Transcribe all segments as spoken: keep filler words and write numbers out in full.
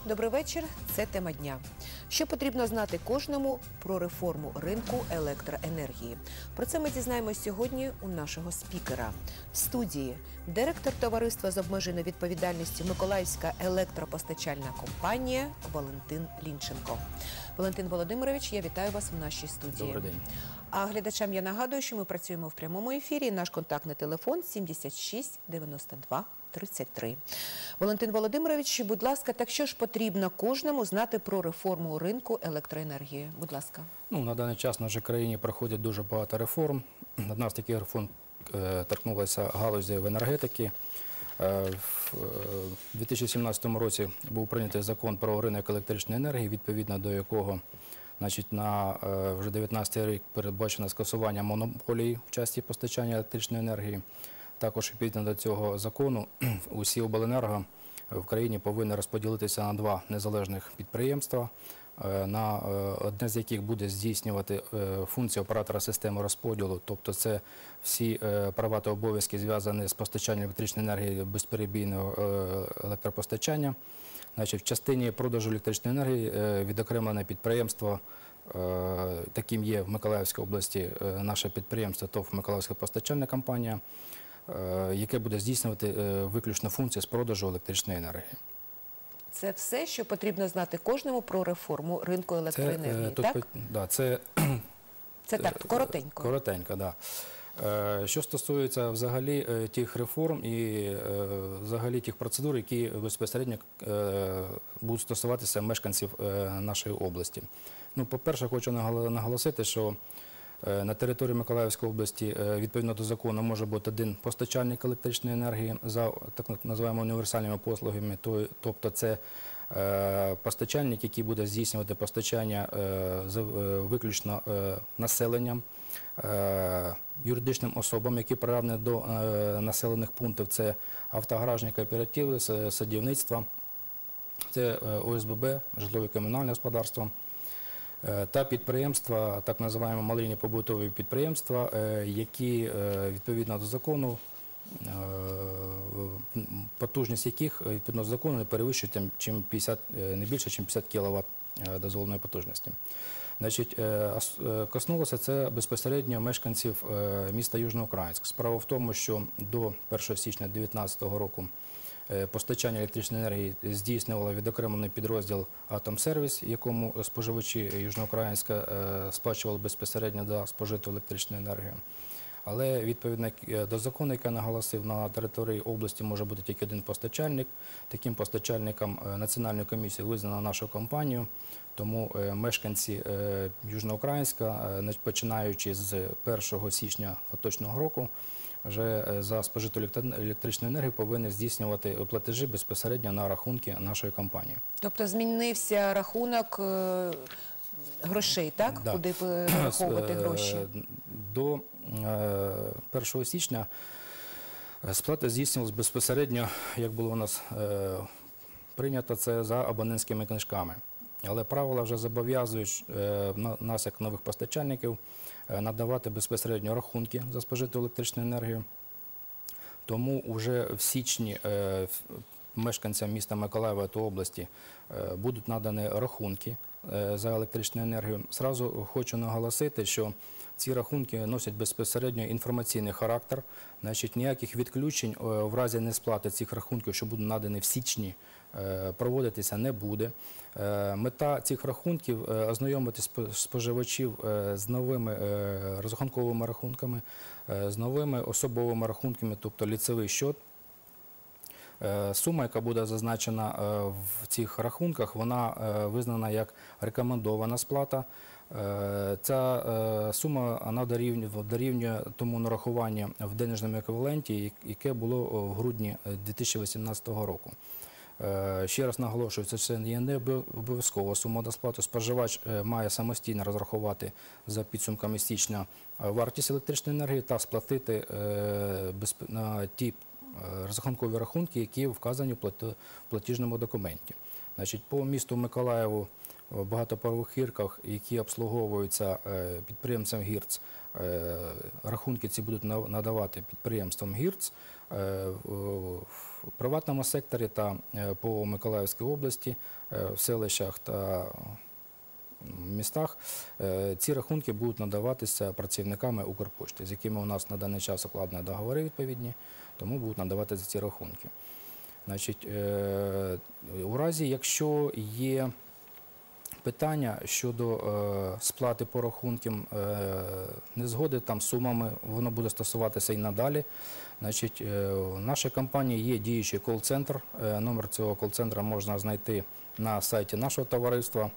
добрий вечір. Це тема дня. Що потрібно знати кожному про реформу ринку електроенергії? Про це ми дізнаємось сьогодні у нашого спікера. В студії директор товариства з обмеженою відповідальністю Миколаївська електропостачальна компанія Валентин Лінченко. Валентин Володимирович, я вітаю вас в нашій студії. Добрий день. А глядачам я нагадую, що ми працюємо в прямому ефірі. Наш контактний телефон сімдесят шість дев'яносто два тридцять три. Валентин Володимирович, будь ласка, так що ж потрібно кожному знати про реформу ринку електроенергії? Будь ласка. Ну, на даний час в нашій країні проходять дуже багато реформ. Одна з таких реформ е, торкнулася галузі в енергетики. Е, в дві тисячі сімнадцятому році був прийнятий закон про ринок електричної енергії, відповідно до якого значить, на е, вже дев'ятнадцятий рік передбачено скасування монополії в часті постачання електричної енергії. Також відповідно до цього закону усі обленерго в країні повинні розподілитися на два незалежних підприємства, на одне з яких буде здійснювати функцію оператора системи розподілу, тобто це всі права та обов'язки зв'язані з постачанням електричної енергії безперебійного електропостачання. Значить, в частині продажу електричної енергії відокремлене підприємство, таким є в Миколаївській області наше підприємство ТОВ Миколаївська постачальна компанія, яке буде здійснювати виключно функції з продажу електричної енергії. Це все, що потрібно знати кожному про реформу ринку електроенергії, це, так? Тут, да, це, це так, коротенько. Коротенько, так. Да. Що стосується взагалі тих реформ і взагалі тих процедур, які безпосередньо будуть стосуватися мешканців нашої області. Ну, по-перше, хочу наголосити, що на території Миколаївської області відповідно до закону може бути один постачальник електричної енергії за так називаємо універсальними послугами, тобто це постачальник, який буде здійснювати постачання виключно населенням, юридичним особам, які приравнені до населених пунктів, це автогаражні кооперативи, садівництва, це О С Б Б, житлово-комунальне господарство, та підприємства, так називаємо малинні побутові підприємства, які відповідно до закону, потужність яких відповідно до закону не перевищує чим п'ятдесят, не більше, ніж п'ятдесят кіловат дозволеної потужності. Значить, коснулося це безпосередньо мешканців міста Южноукраїнськ. Справа в тому, що до першого січня дві тисячі дев'ятнадцятого року постачання електричної енергії здійснювало відокремлений підрозділ «Атомсервіс», якому споживачі Южноукраїнська сплачували безпосередньо за спожиту електричну енергію. Але відповідно до закону, який наголосив, на території області може бути тільки один постачальник. Таким постачальником Національної комісії визнано нашу компанію, тому мешканці Южноукраїнська, починаючи з першого січня поточного року, вже за спожиту електричну енергію повинні здійснювати платежі безпосередньо на рахунки нашої компанії. Тобто змінився рахунок грошей, так? Да. Куди перераховувати гроші? До першого січня сплата здійснювалася безпосередньо, як було у нас прийнято, це за абонентськими книжками. Але правила вже зобов'язують нас, як нових постачальників, надавати безпосередньо рахунки за спожиту електричну енергію. Тому вже в січні мешканцям міста Миколаєва та області будуть надані рахунки за електричну енергію. Зразу хочу наголосити, що ці рахунки носять безпосередньо інформаційний характер, значить ніяких відключень в разі несплати цих рахунків, що будуть надані в січні, проводитися не буде. Мета цих рахунків – ознайомити споживачів з новими розрахунковими рахунками, з новими особовими рахунками, тобто ліцевий счет. Сума, яка буде зазначена в цих рахунках, вона визнана як рекомендована сплата. Ця сума вона дорівнює тому нарахуванню в денежному еквіваленті, яке було в грудні дві тисячі вісімнадцятого року. Ще раз наголошую, це не обов'язкова сума до сплати. Споживач має самостійно розрахувати за підсумками січня вартість електричної енергії та сплатити на ті розрахункові рахунки, які вказані в платіжному документі. Значить, по місту Миколаєву в багатоповерхівках, які обслуговуються підприємцем ГІРЦ, рахунки ці будуть надавати підприємством ГІРЦ. В приватному секторі та по Миколаївській області, в селищах та містах ці рахунки будуть надаватися працівниками Укрпошти, з якими у нас на даний час укладені договори відповідні, тому будуть надаватися ці рахунки. Значить, у разі, якщо є питання щодо сплати по рахункам, незгоди там з сумами, воно буде стосуватися і надалі. Значить, в нашій компанії є діючий кол-центр. Номер цього кол-центру можна знайти на сайті нашого товариства,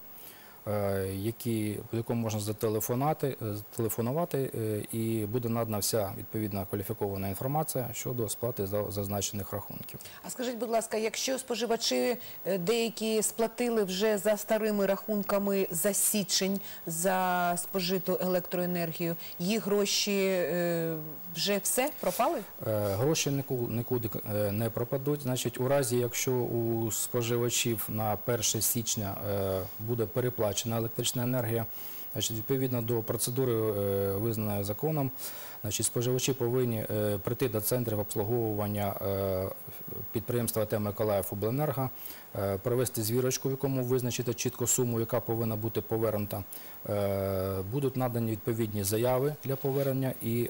які, по якому можна зателефонувати, і буде надана вся відповідна кваліфікована інформація щодо сплати зазначених рахунків. А скажіть, будь ласка, якщо споживачі деякі сплатили вже за старими рахунками за січень за спожиту електроенергію, їх гроші вже все пропали? Гроші нікуди не пропадуть. Значить, у разі, якщо у споживачів на перше січня буде переплачена електрична енергія, значить, відповідно до процедури, визнаної законом, значить, споживачі повинні прийти до центрів обслуговування підприємства АТ «Миколаївобленерго», провести звірочку, в якому визначити чітко суму, яка повинна бути повернута. Будуть надані відповідні заяви для повернення, і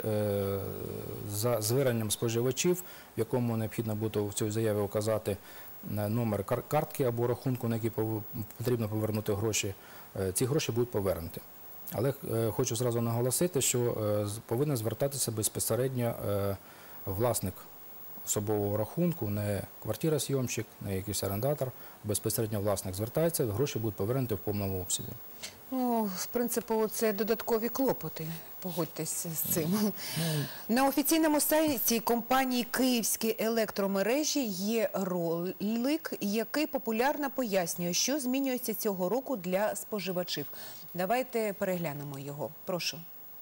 за зверненням споживачів, в якому необхідно буде в цій заяві указати номер картки або рахунку, на який потрібно повернути гроші, ці гроші будуть повернуті. Але хочу зразу наголосити, що повинен звертатися безпосередньо власник особового рахунку, не квартиросйомщик, не якийсь орендатор, безпосередньо власник звертається, гроші будуть повернуті в повному обсязі. Ну, в принципі, це додаткові клопоти, погодьтесь з цим. На офіційному сайті компанії «Київські електромережі» є ролик, який популярно пояснює, що змінюється цього року для споживачів. Давайте переглянемо його. Прошу.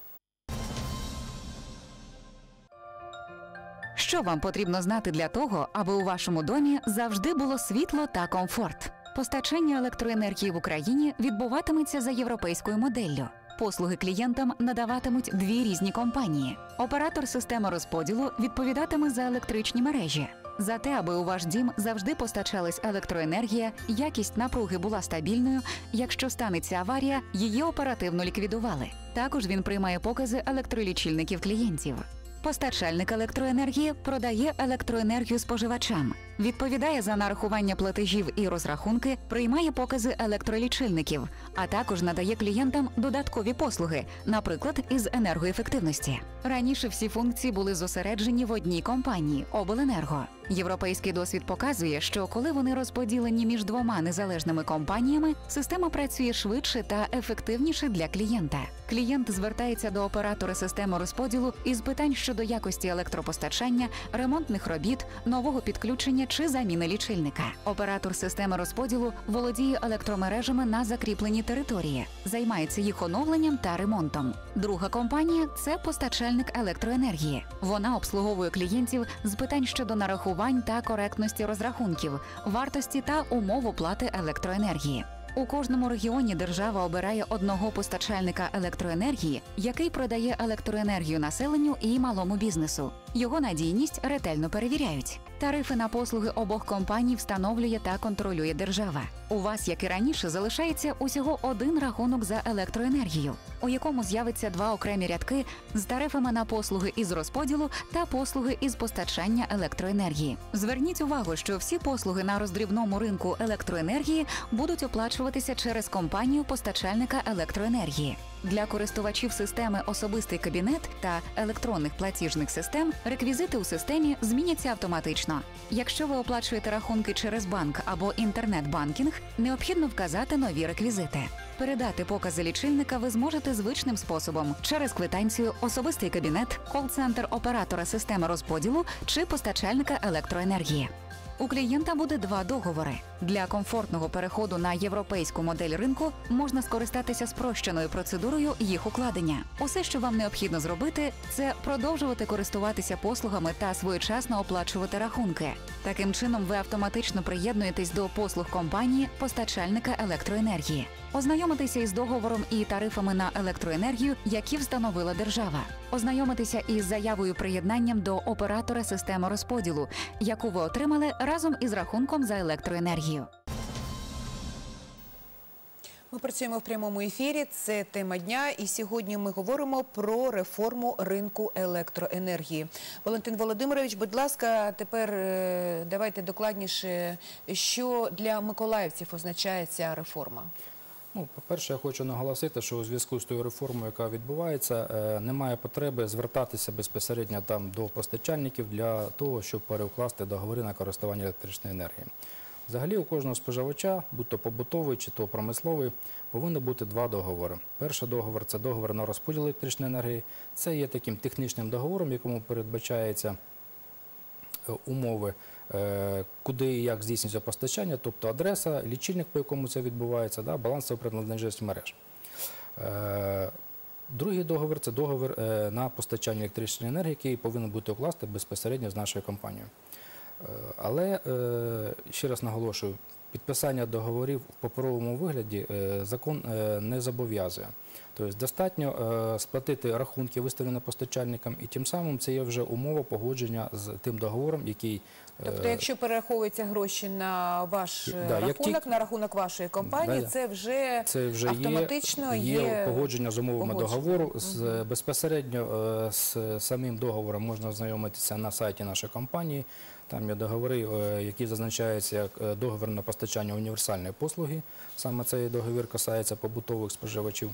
Що вам потрібно знати для того, аби у вашому домі завжди було світло та комфорт? Постачання електроенергії в Україні відбуватиметься за європейською моделлю. Послуги клієнтам надаватимуть дві різні компанії. Оператор системи розподілу відповідатиме за електричні мережі. За те, аби у ваш дім завжди постачалась електроенергія, якість напруги була стабільною, якщо станеться аварія, її оперативно ліквідували. Також він приймає покази електролічильників клієнтів. Постачальник електроенергії продає електроенергію споживачам, відповідає за нарахування платежів і розрахунки, приймає покази електролічильників, а також надає клієнтам додаткові послуги, наприклад, із енергоефективності. Раніше всі функції були зосереджені в одній компанії – Обленерго. Європейський досвід показує, що коли вони розподілені між двома незалежними компаніями, система працює швидше та ефективніше для клієнта. Клієнт звертається до оператора системи розподілу із питань щодо якості електропостачання, ремонтних робіт, нового підключення чи заміни лічильника. Оператор системи розподілу володіє електромережами на закріпленій території, займається їх оновленням та ремонтом. Друга компанія – це постачальник електроенергії. Вона обслуговує клієнтів з питань щодо нарахувань та коректності розрахунків, вартості та умов оплати електроенергії. У кожному регіоні держава обирає одного постачальника електроенергії, який продає електроенергію населенню і малому бізнесу. Його надійність ретельно перевіряють. Тарифи на послуги обох компаній встановлює та контролює держава. У вас, як і раніше, залишається усього один рахунок за електроенергію, у якому з'явиться два окремі рядки з тарифами на послуги із розподілу та послуги із постачання електроенергії. Зверніть увагу, що всі послуги на роздрібному ринку електроенергії будуть оплачуватися через компанію постачальника електроенергії. Для користувачів системи «Особистий кабінет» та електронних платіжних систем реквізити у системі зміняться автоматично. Якщо ви оплачуєте рахунки через банк або інтернет-банкінг, необхідно вказати нові реквізити. Передати покази лічильника ви зможете звичним способом – через квитанцію, особистий кабінет, кол-центр оператора системи розподілу чи постачальника електроенергії. У клієнта буде два договори. Для комфортного переходу на європейську модель ринку можна скористатися спрощеною процедурою їх укладення. Усе, що вам необхідно зробити, це продовжувати користуватися послугами та своєчасно оплачувати рахунки. Таким чином, ви автоматично приєднуєтесь до послуг компанії постачальника електроенергії. Ознайомитися із договором і тарифами на електроенергію, які встановила держава. Ознайомитися із заявою приєднанням до оператора системи розподілу, яку ви отримали разом із рахунком за електроенергію. Ми працюємо в прямому ефірі, це тема дня, і сьогодні ми говоримо про реформу ринку електроенергії. Валентин Володимирович, будь ласка, тепер е, давайте докладніше, що для миколаївців означає ця реформа. Ну, по-перше, я хочу наголосити, що у зв'язку з тою реформою, яка відбувається, е, немає потреби звертатися безпосередньо там до постачальників для того, щоб переукласти договори на користування електричної енергії. Взагалі у кожного споживача, будь то побутовий чи то промисловий, повинно бути два договори. Перший договор – це договор на розподіл електричної енергії. Це є таким технічним договором, якому передбачається умови, куди і як здійснюється постачання, тобто адреса, лічильник, по якому це відбувається, да, балансова приналежність мереж. Другий договір – це договір на постачання електричної енергії, який повинен бути укласти безпосередньо з нашою компанією. Але, ще раз наголошую, підписання договорів в паперовому вигляді закон не зобов'язує. Тобто достатньо сплатити рахунки, виставлені постачальникам, і тим самим це є вже умова погодження з тим договором, який… Тобто, якщо перераховуються гроші на ваш да, рахунок, ті... на рахунок вашої компанії, да, це вже, це вже автоматично є, є… є погодження з умовами погодження. договору. Угу. З, безпосередньо з самим договором можна ознайомитися на сайті нашої компанії. Там є договори, які зазначаються як договір на постачання універсальної послуги. Саме цей договір касається побутових споживачів.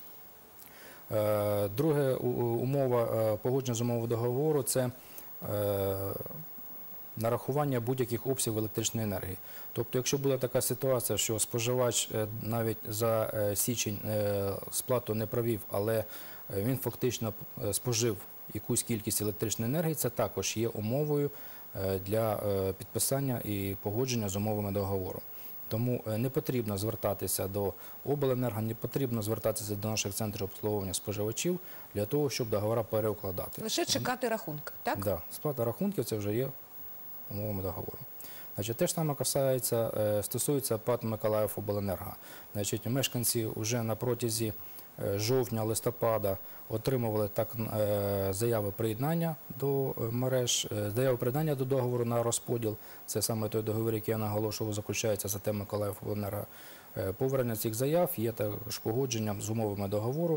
Друга умова погодження з умовою договору – це нарахування будь-яких обсягів електричної енергії. Тобто, якщо буде така ситуація, що споживач навіть за січень сплату не провів, але він фактично спожив якусь кількість електричної енергії, це також є умовою для підписання і погодження з умовами договору. Тому не потрібно звертатися до обленерго, не потрібно звертатися до наших центрів обслуговування споживачів для того, щоб договори переукладати. Лише чекати рахунок, так? Так, да, сплата рахунків – це вже є умовами договору. Значить, те ж саме касається, стосується ПАТ «Миколаївобленерго». Значить, мешканці вже на протязі жовтня-листопада отримували так заяви приєднання до мереж, заяви приєднання до договору на розподіл. Це саме той договір, який я наголошував, заключається за тем «Миколаївобленерго». Повернення цих заяв є також погодженням з умовами договору,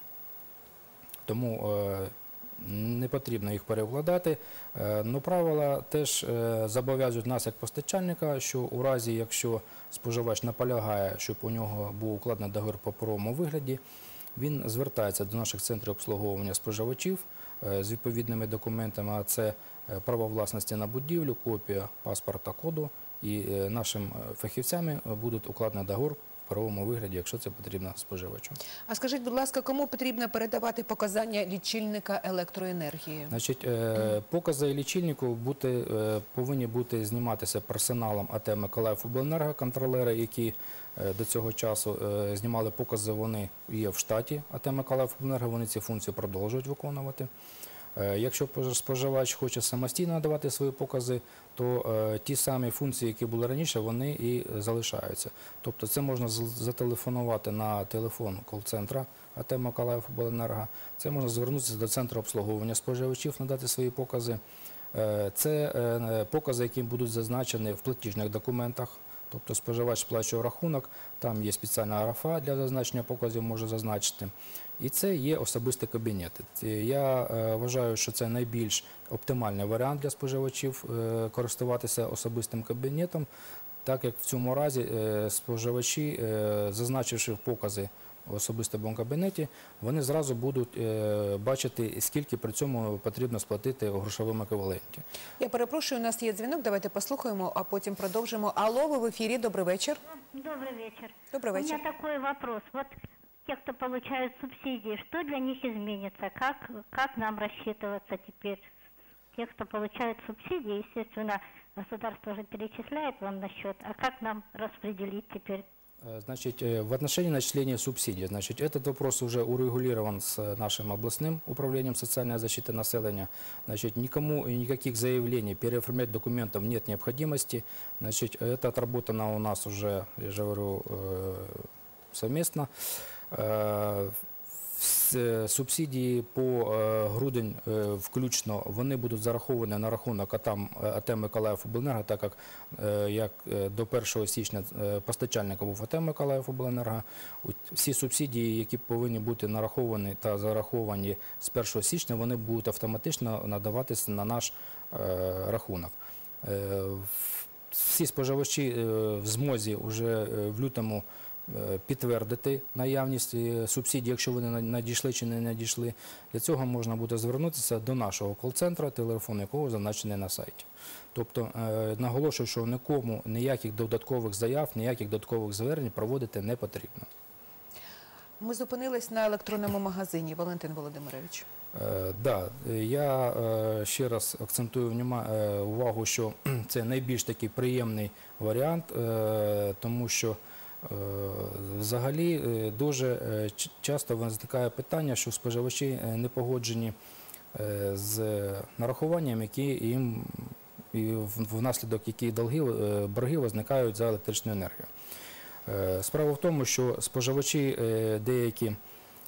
тому не потрібно їх переукладати. Но правила теж зобов'язують нас як постачальника, що у разі, якщо споживач наполягає, щоб у нього був укладений договір в паперовому вигляді, він звертається до наших центрів обслуговування споживачів з відповідними документами, а це право власності на будівлю, копія паспорта, коду, і нашим фахівцями будуть укладений договір в паперовому вигляді, якщо це потрібно споживачу. А скажіть, будь ласка, кому потрібно передавати показання лічильника електроенергії? Значить, покази лічильнику бути, повинні бути зніматися персоналом АТ «Миколаївобленерго», контролери, які до цього часу знімали покази, вони є в штаті АТ «Миколаївобленерго», вони ці функції продовжують виконувати. Якщо споживач хоче самостійно надавати свої покази, то ті самі функції, які були раніше, вони і залишаються. Тобто це можна зателефонувати на телефон кол-центра АТ «Миколаївобленерго», це можна звернутися до центру обслуговування споживачів, надати свої покази. Це покази, які будуть зазначені в платіжних документах. Тобто споживач сплачує рахунок, там є спеціальна графа для зазначення показів, може зазначити. І це є особисті кабінети. Я вважаю, що це найбільш оптимальний варіант для споживачів користуватися особистим кабінетом, так як в цьому разі споживачі, зазначивши покази в особистому кабінеті, вони зразу будуть бачити, скільки при цьому потрібно сплатити у грошовому еквіваленті. Я перепрошую, у нас є дзвінок, давайте послухаємо, а потім продовжимо. Алло, ви в ефірі, добрий вечір. Добрый вечер. Добрый вечер. У меня такой вопрос. Вот те, кто получают субсидии, что для них изменится? Как, как нам рассчитываться теперь? Те, кто получает субсидии, естественно, государство уже перечисляет вам на счет, а как нам распределить теперь? Э, Значит, э, в отношении начисления субсидий, значит, этот вопрос уже урегулирован с нашим областным управлением социальной защиты населения. Значит, никому и никаких заявлений переоформлять документов нет необходимости. Значит, это отработано у нас уже, я же говорю, э, совместно. Э, вс- Субсидії по е, грудень е, включно, вони будуть зараховані на рахунок АТАМ, АТ Миколаївобленерго, так як, е, як е, до першого січня е, постачальником був АТ Миколаївобленерго. У- Всі субсидії, які повинні бути нараховані та зараховані з першого січня, вони будуть автоматично надаватися на наш е, рахунок. Е, в- Всі споживачі е, в змозі вже е, в лютому е, підтвердити наявність е, субсидій, якщо вони на- надійшли чи не надійшли. Для цього можна буде звернутися до нашого кол-центру, телефон якого зазначений на сайті. Тобто е, наголошую, що нікому ніяких додаткових заяв, ніяких додаткових звернень проводити не потрібно. Ми зупинились на електронному магазині, Валентин Володимирович. Е, Да, е, я е, ще раз акцентую вніма- е, увагу, що це найбільш такий приємний варіант, е, тому що е, взагалі е, дуже е, ч- часто виникає питання, що споживачі е, не погоджені е, з нарахуванням, які їм і в- внаслідок які долги, е, борги визникають за електричну енергію. Е, Справа в тому, що споживачі е, деякі е,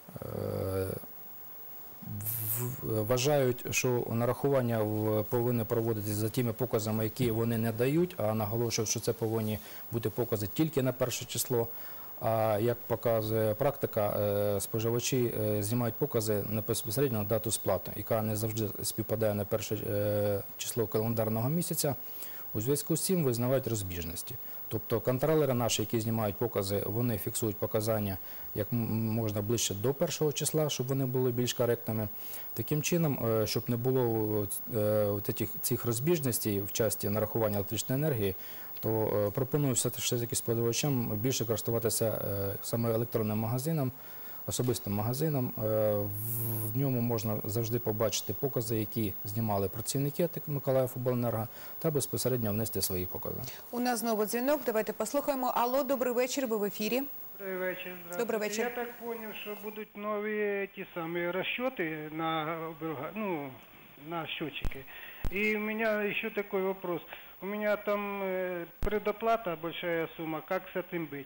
в- вважають, що нарахування в- повинні проводитися за тими показами, які вони не дають, а наголошують, що це повинні бути покази тільки на перше число. А як показує практика, е, споживачі е, знімають покази не безпосередньо на дату сплати, яка не завжди співпадає на перше е, число календарного місяця. У зв'язку з цим визнають розбіжності. Тобто контролери наші, які знімають покази, вони фіксують показання як м- можна ближче до першого числа, щоб вони були більш коректними. Таким чином, е, щоб не було е, от этих- цих розбіжностей в часті нарахування електричної енергії, то е, пропоную все ж таки споживачам більше користуватися е, саме електронним магазином, особистим магазином. Е, В ньому можна завжди побачити покази, які знімали працівники АТ Миколаївобленерго, та безпосередньо внести свої покази. У нас знову дзвінок, давайте послухаємо. Алло, добрий вечір, ви в ефірі. Добрый вечер. Здравствуйте. Добрый вечер. Я так понял, что будут новые эти самые расчеты на, оберга- ну, на счетчики. И у меня еще такой вопрос. У меня там э, предоплата, большая сумма. Как с этим быть?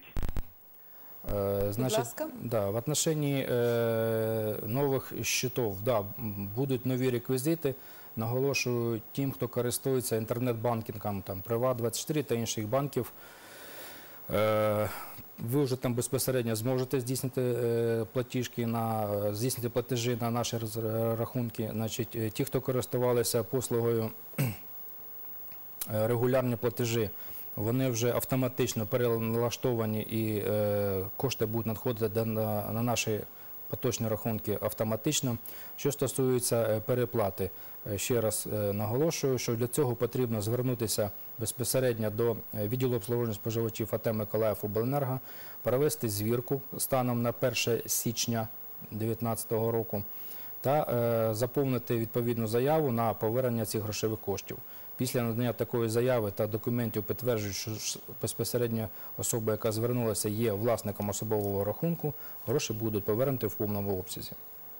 Э, Значит, ласка. да, в отношении э, новых счетов, да, м, будуть нові реквізити. Наголошую тим, хто користується інтернет-банкінгом, там Приват двадцять чотири та інших банків. Е, Ви вже там безпосередньо зможете здійснити е, платіжки на е, здійснити платежі на наші роз- рахунки. Значить, е, ті, хто користувалися послугою е, регулярні платежі, вони вже автоматично переналаштовані і е, кошти будуть надходити до- на, на наші поточні рахунки автоматично. Що стосується е, переплати, е, ще раз е, наголошую, що для цього потрібно звернутися безпосередньо до е, відділу обслуговування споживачів АТ Миколаївобленерго, провести звірку станом на перше січня дві тисячі дев'ятнадцятого року та е, заповнити відповідну заяву на повернення цих грошових коштів. Після надання такої заяви та документів підтверджують, що ж безпосередньо особа, яка звернулася, є власником особового рахунку, гроші будуть повернуті в повному обсязі.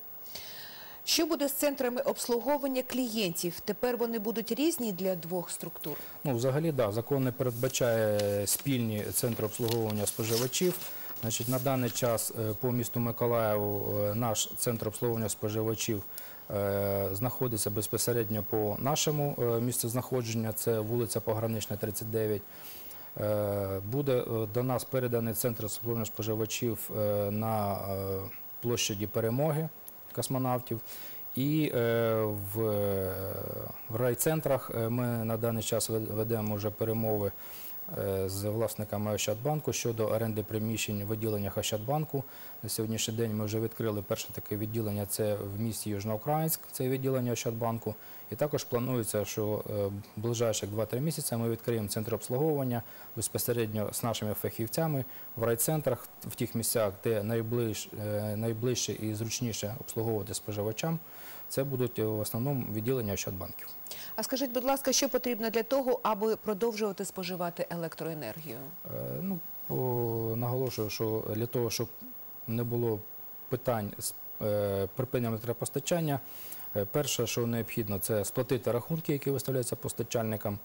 Що буде з центрами обслуговування клієнтів? Тепер вони будуть різні для двох структур? Ну, взагалі, да, закон не передбачає спільні центри обслуговування споживачів. Значить, на даний час е, по місту Миколаєву е, наш центр обслуговування споживачів е, знаходиться безпосередньо по нашому е, місцю знаходження, це вулиця Погранична, тридцять дев'ять. Е, Буде е, до нас переданий центр обслуговування споживачів е, на е, площаді Перемоги космонавтів. І е, в, в райцентрах е, ми на даний час вед- ведемо вже перемови е, з власниками Ощадбанку щодо оренди приміщень в відділеннях Ощадбанку. На сьогоднішній день ми вже відкрили перше таке відділення, це в місті Южноукраїнськ, це відділення Ощадбанку. І також планується, що е, в ближайших два-три місяці ми відкриємо центр обслуговування безпосередньо з нашими фахівцями в райцентрах, в тих місцях, де найближ, е, найближче і зручніше обслуговувати споживачам. Це будуть в основному відділення Ощадбанків. А скажіть, будь ласка, що потрібно для того, аби продовжувати споживати електроенергію? Е, Ну, по- наголошую, що для того, щоб не було питань з е, припиненням електропостачання, е, перше, що необхідно, це сплатити рахунки, які виставляються постачальникам.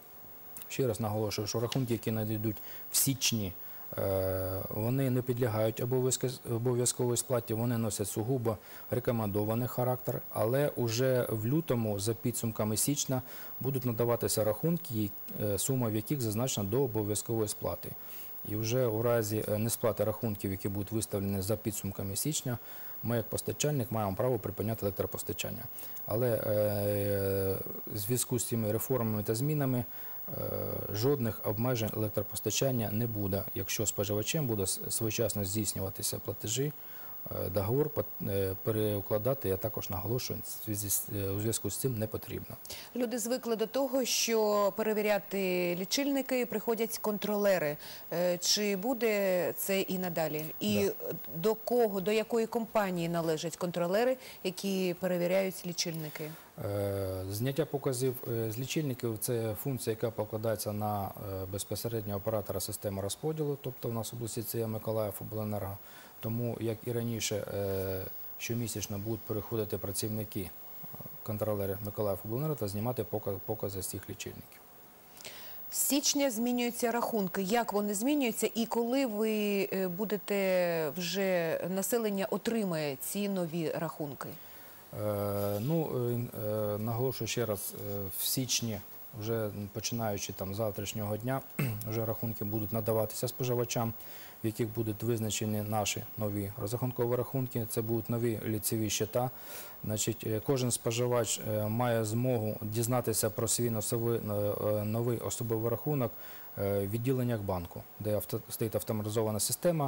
Ще раз наголошую, що рахунки, які надійдуть в січні, е, вони не підлягають обов'язки- обов'язковій сплаті, вони носять сугубо рекомендований характер, але вже в лютому, за підсумками січня, будуть надаватися рахунки, е, сума в яких зазначена до обов'язкової сплати. І вже у разі е, несплати рахунків, які будуть виставлені за підсумками січня, ми як постачальник маємо право припиняти електропостачання. Але е, в зв'язку з цими реформами та змінами е, жодних обмежень електропостачання не буде, якщо споживачем буде с- своєчасно здійснюватися платежі, е, договор пот- е, переукладати, я також наголошую, в зв'язі з- е, у зв'язку з цим не потрібно. Люди звикли до того, що перевіряти лічильники приходять контролери. Е, Чи буде це і надалі? І до кого, до якої компанії належать контролери, які перевіряють лічильники? Е, Зняття показів е, з лічильників – це функція, яка покладається на е, безпосередньо оператора системи розподілу, тобто в нас в області це є Миколаїв обленерго. Тому, як і раніше, е, щомісячно будуть переходити працівники, е, контролери Миколаїв обленерго та знімати пока- покази з цих лічильників. З січня змінюються рахунки. Як вони змінюються і коли ви е, будете вже, населення отримає ці нові рахунки? Е, Ну, е, е, наголошую ще раз, е, в січні, вже починаючи там з завтрашнього дня, вже рахунки будуть надаватися споживачам, в яких будуть визначені наші нові розрахункові рахунки. Це будуть нові ліцеві щита. Значить, е, кожен споживач е, має змогу дізнатися про свій носовий, е, е, новий особовий рахунок е, в відділеннях банку, де авто, стоїть автоматизована система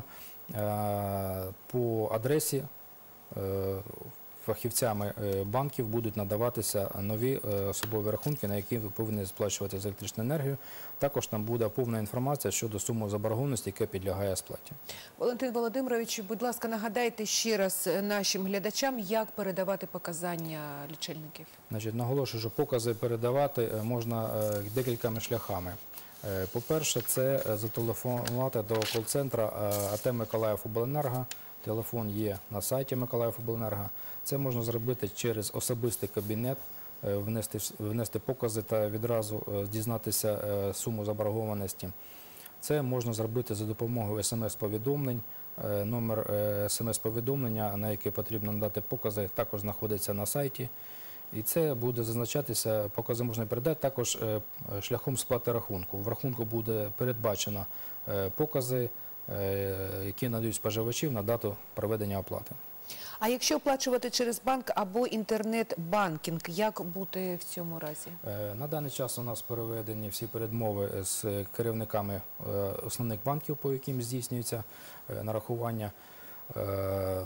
е, по адресі. е, Фахівцями е, банків будуть надаватися нові е, особові рахунки, на які ви повинні сплачувати за електричну енергію. Також там буде повна інформація щодо суми заборгованості, яка підлягає сплаті. Валентин Володимирович, будь ласка, нагадайте ще раз нашим глядачам, як передавати показання лічильників. Значить, наголошую, що покази передавати е, можна е, декількома шляхами. Е, По-перше, це е, зателефонувати до кол-центру е, АТ Миколаїв обленерго. Телефон є на сайті Миколаїв обленерго. Це можна зробити через особистий кабінет, е, внести, внести покази та відразу е, дізнатися е, суму заборгованості. Це можна зробити за допомогою смс-повідомлень. Е, Номер е, смс-повідомлення, на який потрібно надати покази, також знаходиться на сайті. І це буде зазначатися, покази можна передати також е, шляхом сплати рахунку. В рахунку буде передбачено е, покази, е, які надають споживачів на дату проведення оплати. А якщо оплачувати через банк або інтернет-банкінг, як бути в цьому разі? Е, На даний час у нас переведені всі передмови з керівниками е, основних банків, по яким здійснюється е, нарахування. Е,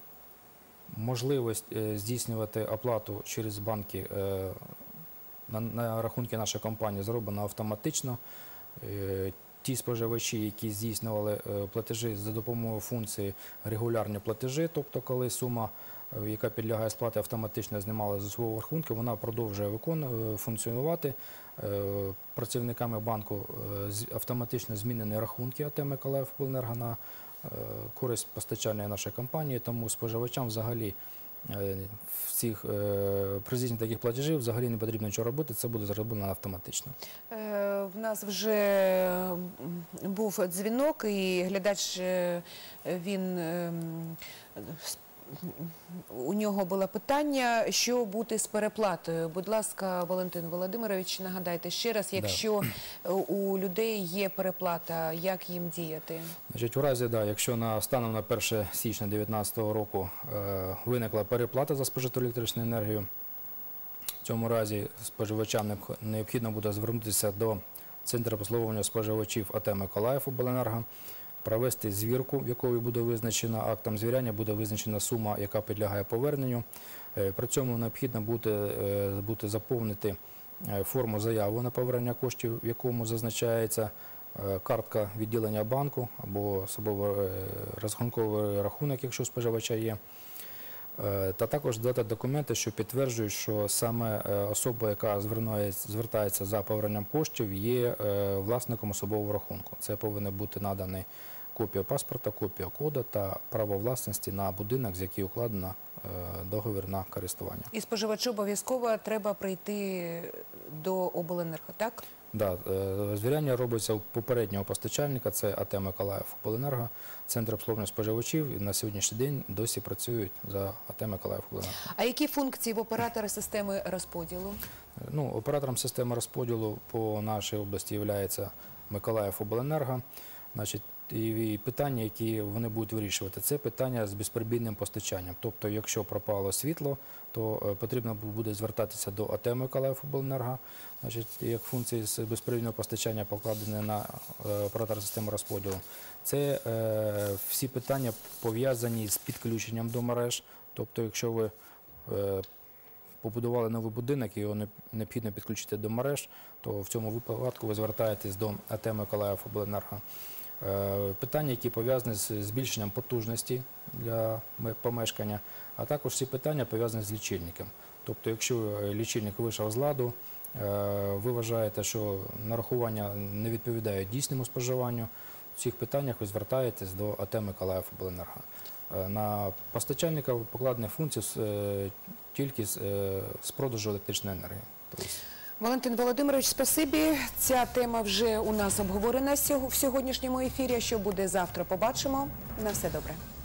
Можливість е, здійснювати оплату через банки е, на, на рахунки нашої компанії зроблена автоматично. Е, Ті споживачі, які здійснювали е, платежі за допомогою функції регулярні платежі, тобто коли сума, е, яка підлягає сплаті, автоматично знімала з свого рахунку, вона продовжує виконувати, функціонувати. Е, Працівниками банку е, з- автоматично змінені рахунки АТ Миколаїв обленерго на е, користь постачальної нашої компанії, тому споживачам взагалі е, в цих, е, при здійсненні таких платежів взагалі не потрібно нічого робити, це буде зроблено автоматично. Е, В нас вже м, був дзвінок, і глядач, е, він, ем, с- у нього було питання, що бути з переплатою. Будь ласка, Валентин Володимирович, нагадайте ще раз, якщо е, у людей є переплата, як їм діяти? Значить, у разі, да, якщо на станом на перше січня дві тисячі дев'ятнадцятого року е, виникла переплата за спожиту електричну енергію, в цьому разі споживачам необх- необхідно буде звернутися до Центру обслуговування споживачів АТ Миколаїв обленерго, провести звірку, в якої буде визначена актом звіряння, буде визначена сума, яка підлягає поверненню. Е, При цьому необхідно буде, е, буде заповнити е, форму заяви на повернення коштів, в якому зазначається е, картка відділення банку або особовий е, розрахунковий рахунок, якщо у споживача є. Е, Та також дати документи, що підтверджують, що саме е, особа, яка звернує- звертається за поверненням коштів, є е, власником особового рахунку. Це повинна бути наданий копія паспорта, копія коду та право власності на будинок, з яким укладено е, договір на користування. І споживачу обов'язково треба прийти до обленерго, так? Да, е, звіряння робиться у попереднього постачальника, це АТ Миколаїв Обленерго, центр обслуговування споживачів, і на сьогоднішній день досі працюють за АТ Миколаїв Обленерго. А які функції в оператора системи розподілу? Ну, оператором системи розподілу по нашій області є Миколаїв Обленерго. Значить, і питання, які вони будуть вирішувати, це питання з безперебійним постачанням. Тобто, якщо пропало світло, то е, потрібно буде звертатися до АТ Миколаїв Обленерго. Значить, як функції з безперебійного постачання покладені на е, оператора системи розподілу. Це е, всі питання пов'язані з підключенням до мереж. Тобто, якщо ви е, побудували новий будинок і його не- необхідно підключити до мереж, то в цьому випадку ви звертаєтесь до АТ Миколаїв Обленерго. Е, Питання, які пов'язані з збільшенням потужності для ме- помешкання, а також всі питання пов'язані з лічильником. Тобто, якщо е, лічильник вийшов з ладу, е, ви вважаєте, що нарахування не відповідають дійсному споживанню, в цих питаннях ви звертаєтесь до АТ Миколаїв Обленерго. Е, На постачальника покладені функції з, е, тільки з, е, з продажу електричної енергії. Тобто, Валентин Володимирович, спасибі. Ця тема вже у нас обговорена сього- в сьогоднішньому ефірі. Що буде завтра, побачимо. На все добре.